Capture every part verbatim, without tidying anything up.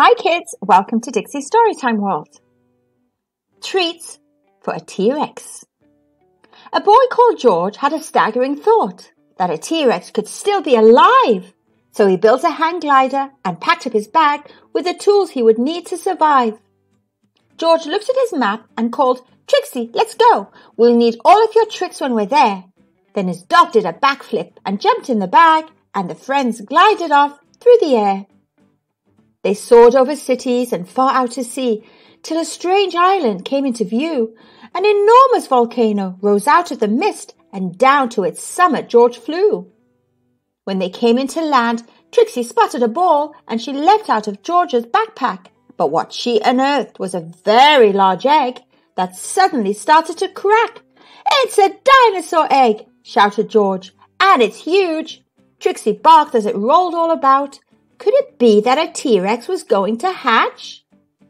Hi kids, welcome to Dixie's Storytime World. Treats for a T-Rex. A boy called George had a staggering thought that a T-Rex could still be alive. So he built a hang glider and packed up his bag with the tools he would need to survive. George looked at his map and called, "Trixie, let's go. We'll need all of your tricks when we're there." Then his dog did a backflip and jumped in the bag, and the friends glided off through the air. They soared over cities and far out to sea, till a strange island came into view. An enormous volcano rose out of the mist, and down to its summit George flew. When they came into land, Trixie spotted a ball, and she leapt out of George's backpack. But what she unearthed was a very large egg that suddenly started to crack. "It's a dinosaur egg!" shouted George, "and it's huge." Trixie barked as it rolled all about. Could it be that a T-Rex was going to hatch?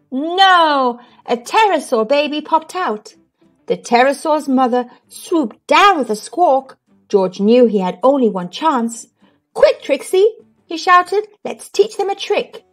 No, a pterosaur baby popped out. The pterosaur's mother swooped down with a squawk. George knew he had only one chance. "Quick, Trixie," he shouted, "let's teach them a trick."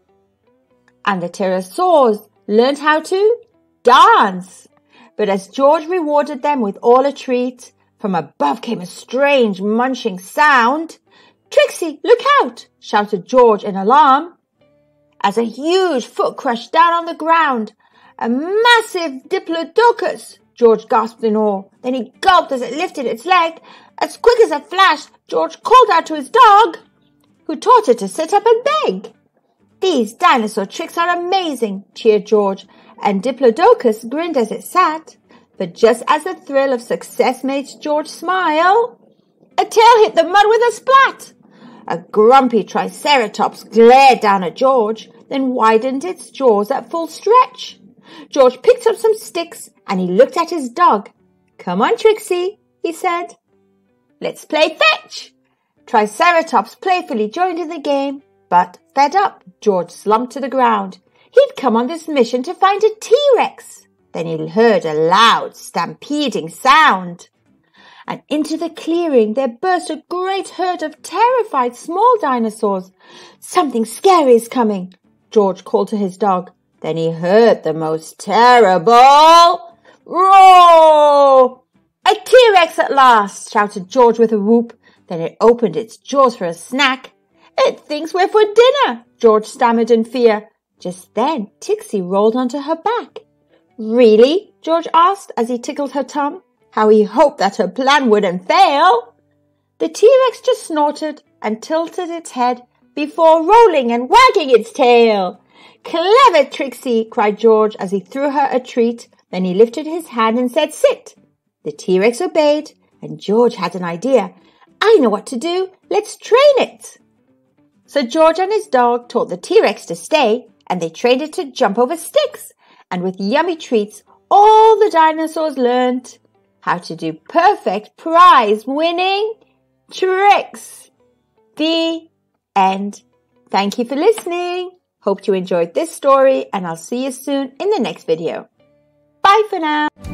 And the pterosaurs learned how to dance. But as George rewarded them with all a treat, from above came a strange munching sound. "Trixie, look out!" shouted George in alarm. As a huge foot crashed down on the ground. "A massive diplodocus!" George gasped in awe. Then he gulped as it lifted its leg. As quick as a flash, George called out to his dog, who taught it to sit up and beg. "These dinosaur tricks are amazing," cheered George, and Diplodocus grinned as it sat. But just as the thrill of success made George smile, a tail hit the mud with a splat. A grumpy Triceratops glared down at George, then widened its jaws at full stretch. George picked up some sticks and he looked at his dog. "Come on, Trixie," he said. "Let's play fetch." Triceratops playfully joined in the game, but fed up, George slumped to the ground. He'd come on this mission to find a T-Rex. Then he heard a loud, stampeding sound. And into the clearing there burst a great herd of terrified small dinosaurs. "Something scary is coming," George called to his dog. Then he heard the most terrible roar. "A T-Rex at last!" shouted George with a whoop. Then it opened its jaws for a snack. "It thinks we're for dinner," George stammered in fear. Just then Trixie rolled onto her back. "Really?" George asked as he tickled her tum. How he hoped that her plan wouldn't fail. The T-Rex just snorted and tilted its head before rolling and wagging its tail. "Clever, Trixie!" cried George as he threw her a treat. Then he lifted his hand and said, "Sit." The T-Rex obeyed, and George had an idea. "I know what to do. Let's train it." So George and his dog taught the T-Rex to stay, and they trained it to jump over sticks. And with yummy treats, all the dinosaurs learned how to do perfect prize-winning tricks. The end. Thank you for listening. Hope you enjoyed this story, and I'll see you soon in the next video. Bye for now.